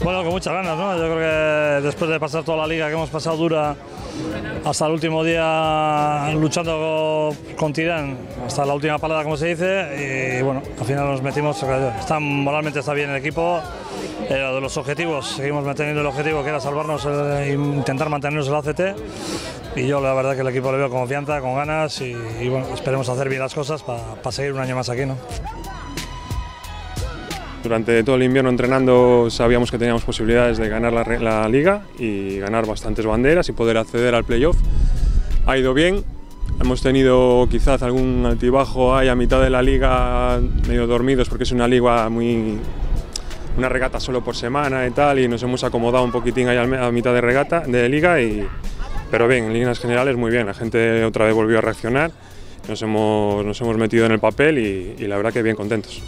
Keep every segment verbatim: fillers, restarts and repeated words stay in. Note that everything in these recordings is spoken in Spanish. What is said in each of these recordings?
Bueno, con muchas ganas, ¿no? Yo creo que después de pasar toda la liga que hemos pasado dura hasta el último día luchando con Tirán, hasta la última parada, como se dice, y bueno, al final nos metimos, está, moralmente está bien el equipo, eh, de los objetivos, seguimos manteniendo el objetivo que era salvarnos e intentar mantenernos en la A C T, y yo la verdad que el equipo le veo confianza, con ganas, y, y bueno, esperemos hacer bien las cosas para pa seguir un año más aquí, ¿no? Durante todo el invierno entrenando sabíamos que teníamos posibilidades de ganar la, la liga y ganar bastantes banderas y poder acceder al playoff. Ha ido bien, hemos tenido quizás algún altibajo ahí a mitad de la liga, medio dormidos porque es una liga muy... una regata solo por semana y tal, y nos hemos acomodado un poquitín ahí a mitad de regata, de liga, y, pero bien, en líneas generales muy bien, la gente otra vez volvió a reaccionar, nos hemos, nos hemos metido en el papel y, y la verdad que bien contentos.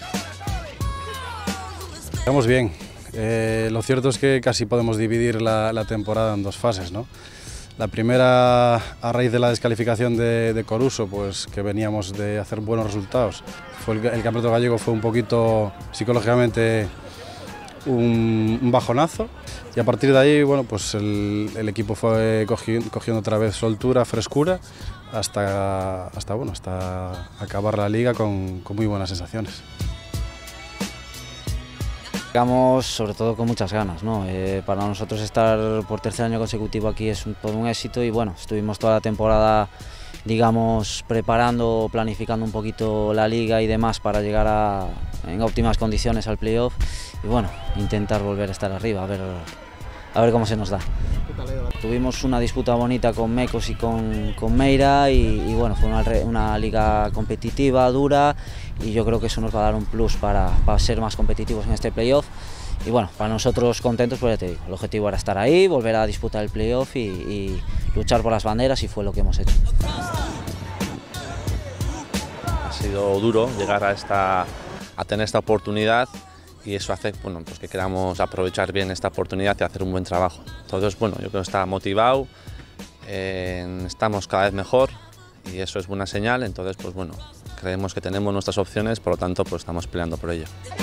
Estamos bien. Eh, lo cierto es que casi podemos dividir la, la temporada en dos fases, ¿no? La primera, a raíz de la descalificación de, de Coruso, pues que veníamos de hacer buenos resultados. Fue el, el campeonato gallego fue un poquito psicológicamente un, un bajonazo, y a partir de ahí, bueno, pues el, el equipo fue cogiendo, cogiendo otra vez soltura, frescura, hasta, hasta, bueno, hasta acabar la liga con, con muy buenas sensaciones. Llegamos sobre todo con muchas ganas, ¿no? Eh, para nosotros estar por tercer año consecutivo aquí es un, todo un éxito, y bueno, estuvimos toda la temporada, digamos, preparando, planificando un poquito la liga y demás para llegar a, en óptimas condiciones al playoff, y bueno, intentar volver a estar arriba, a ver, a ver cómo se nos da. Tuvimos una disputa bonita con Mecos y con, con Meira, y, y bueno, fue una, una liga competitiva, dura, y yo creo que eso nos va a dar un plus para, para ser más competitivos en este playoff. Y bueno, para nosotros contentos, pues ya te digo, el objetivo era estar ahí, volver a disputar el playoff y, y luchar por las banderas, y fue lo que hemos hecho. Ha sido duro llegar a, esta, a tener esta oportunidad, y eso hace, bueno, pues que queramos aprovechar bien esta oportunidad y hacer un buen trabajo. Entonces, bueno, yo creo que está motivado, eh, estamos cada vez mejor, y eso es buena señal. Entonces, pues bueno, creemos que tenemos nuestras opciones, por lo tanto, pues estamos peleando por ello.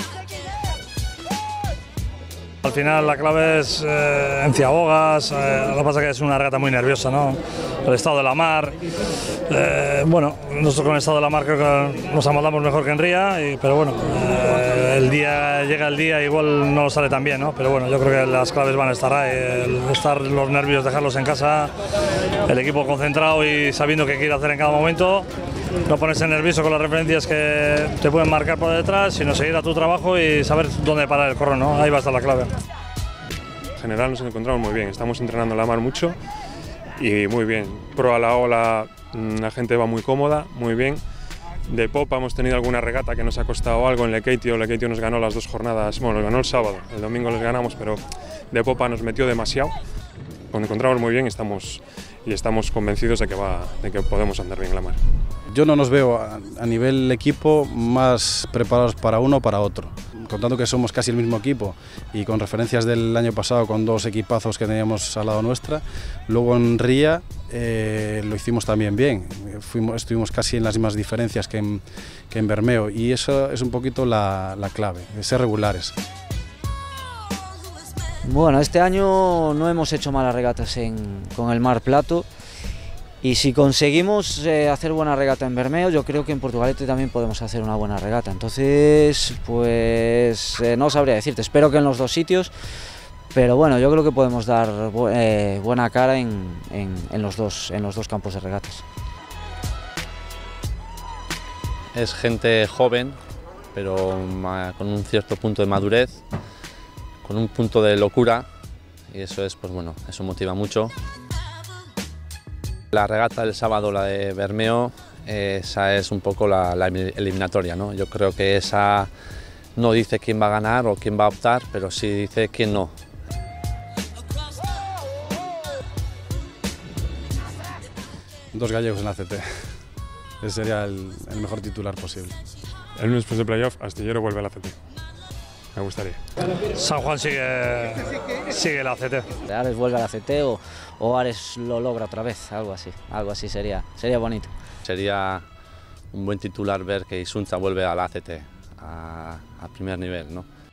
Al final la clave es eh, en Ciabogas, eh, lo que pasa es que es una regata muy nerviosa, ¿no? El estado de la mar, eh, bueno, nosotros con el estado de la mar creo que nos amoldamos mejor que en Ría, y, pero bueno, eh, el día, llega el día, igual no sale tan bien, ¿no? Pero bueno, yo creo que las claves van a estar ahí, el estar los nervios, dejarlos en casa, el equipo concentrado y sabiendo qué quiere hacer en cada momento, no ponerse nervioso con las referencias que te pueden marcar por detrás, sino seguir a tu trabajo y saber dónde parar el corro, ¿no? Ahí va a estar la clave. En general nos encontramos muy bien, estamos entrenando la mar mucho y muy bien. Pro a la ola, la gente va muy cómoda, muy bien. De popa hemos tenido alguna regata que nos ha costado algo en Lekeitio. Lekeitio nos ganó las dos jornadas, bueno, nos ganó el sábado, el domingo les ganamos, pero de popa nos metió demasiado. Nos encontramos muy bien, estamos, y estamos convencidos de que, va, de que podemos andar bien en la mar. Yo no nos veo a, a nivel equipo más preparados para uno o para otro. Contando que somos casi el mismo equipo, y con referencias del año pasado con dos equipazos que teníamos al lado nuestra, luego en Ría eh, lo hicimos también bien, Fuimos, estuvimos casi en las mismas diferencias que en, que en Bermeo, y eso es un poquito la, la clave, de ser regulares. Bueno, este año no hemos hecho malas regatas en, con el Mar Plato, y si conseguimos eh, hacer buena regata en Bermeo, yo creo que en Portugalete también podemos hacer una buena regata. Entonces, pues eh, no sabría decirte, espero que en los dos sitios, pero bueno, yo creo que podemos dar bu eh, buena cara en, en, en, los dos, en los dos campos de regatas. Es gente joven, pero con un cierto punto de madurez, con un punto de locura, y eso es, pues bueno, eso motiva mucho. La regata del sábado, la de Bermeo, esa es un poco la, la eliminatoria, ¿no? Yo creo que esa no dice quién va a ganar o quién va a optar, pero sí dice quién no. Dos gallegos en la A C T, ese sería el, el mejor titular posible. El lunes después de playoff, Astillero vuelve a la A C T. Me gustaría. San Juan sigue, sigue la A C T. Ares vuelve a la A C T o, o Ares lo logra otra vez, algo así, algo así sería, sería bonito. Sería un buen titular ver que Isunza vuelve a la A C T, a, a primer nivel, ¿no?